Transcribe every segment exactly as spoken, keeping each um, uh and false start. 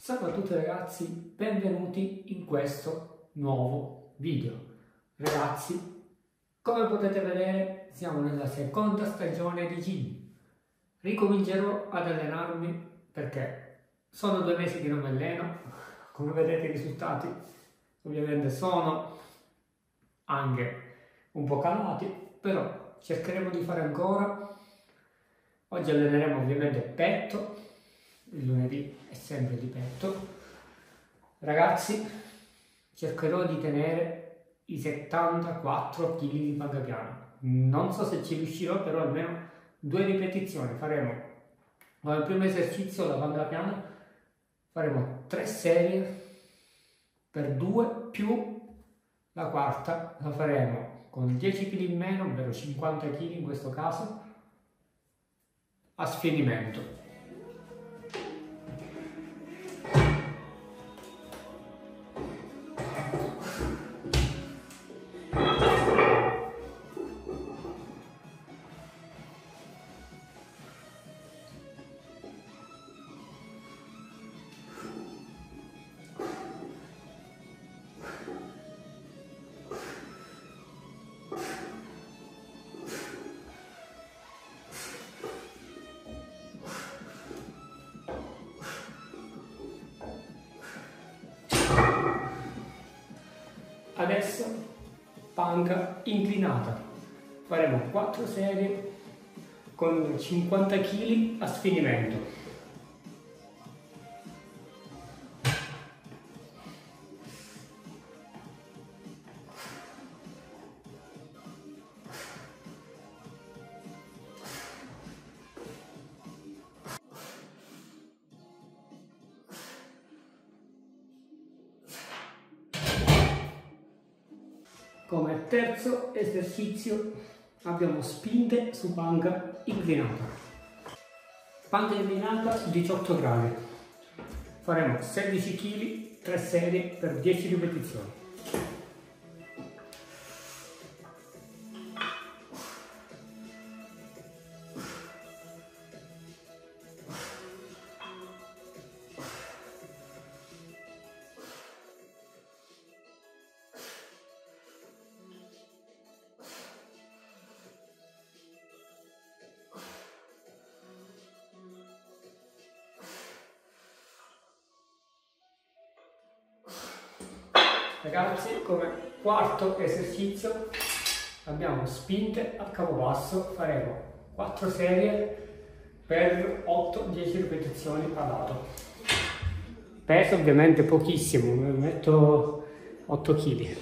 Salve a tutti ragazzi, benvenuti in questo nuovo video. Ragazzi, come potete vedere siamo nella seconda stagione di gym. Ricomincerò ad allenarmi perché sono due mesi che non mi alleno. Come vedete i risultati ovviamente sono anche un po' calati, però cercheremo di fare ancora. Oggi alleneremo ovviamente petto, il lunedì è sempre di petto. Ragazzi, cercherò di tenere i settantaquattro chili di panca piana. Non so se ci riuscirò, però almeno due ripetizioni faremo. Come primo esercizio la panca piana faremo tre serie per due, più la quarta la faremo con dieci chili in meno, ovvero cinquanta chili in questo caso, a sfinimento. Adesso panca inclinata, faremo quattro serie con cinquanta chili a sfinimento. Come terzo esercizio abbiamo spinte su panca inclinata. Panca inclinata diciotto gradi. Faremo sedici chili, tre serie per dieci ripetizioni. Ragazzi, come quarto esercizio abbiamo spinte a capopasso, faremo quattro serie per otto dieci ripetizioni a lato. Peso ovviamente pochissimo, metto otto chili.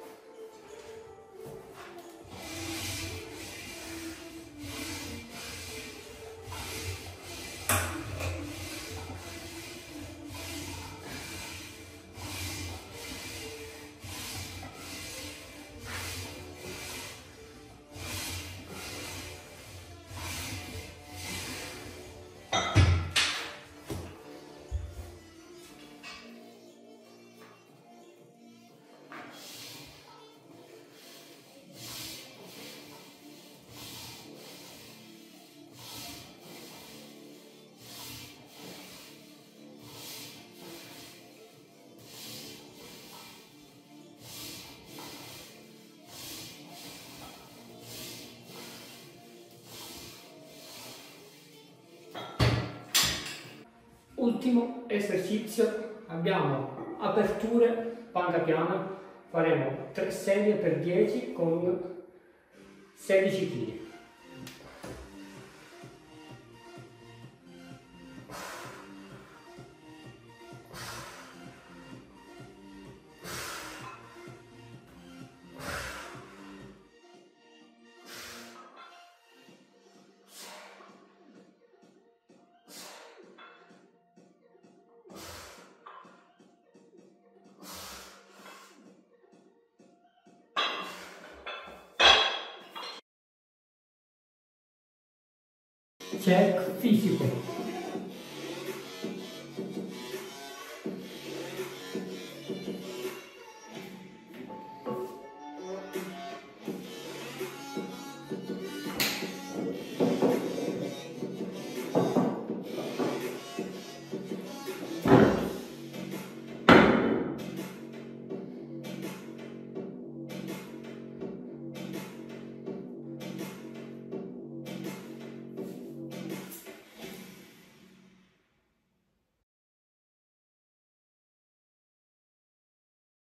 Ultimo esercizio, abbiamo aperture panca piana, faremo tre serie per dieci con sedici chili. Check fisico.